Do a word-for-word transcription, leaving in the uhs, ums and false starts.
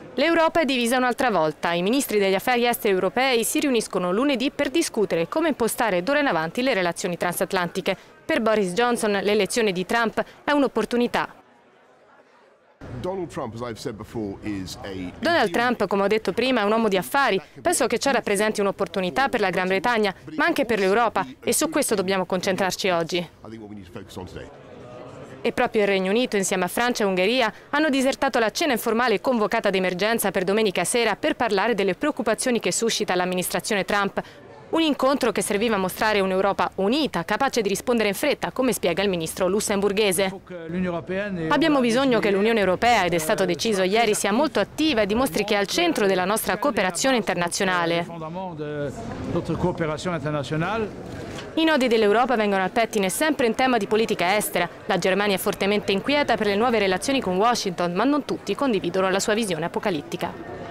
L'Europa è divisa un'altra volta. I ministri degli affari esteri europei si riuniscono lunedì per discutere come impostare d'ora in avanti le relazioni transatlantiche. Per Boris Johnson l'elezione di Trump è un'opportunità. Donald Trump, come ho detto prima, è un uomo di affari. Penso che ciò rappresenti un'opportunità per la Gran Bretagna, ma anche per l'Europa, e su questo dobbiamo concentrarci oggi. E proprio il Regno Unito, insieme a Francia e Ungheria, hanno disertato la cena informale convocata d'emergenza per domenica sera per parlare delle preoccupazioni che suscita l'amministrazione Trump. Un incontro che serviva a mostrare un'Europa unita, capace di rispondere in fretta, come spiega il ministro lussemburghese. Abbiamo bisogno che l'Unione Europea, ed è stato deciso ieri, sia molto attiva e dimostri che è al centro della nostra cooperazione internazionale. I nodi dell'Europa vengono al pettine sempre in tema di politica estera. La Germania è fortemente inquieta per le nuove relazioni con Washington, ma non tutti condividono la sua visione apocalittica.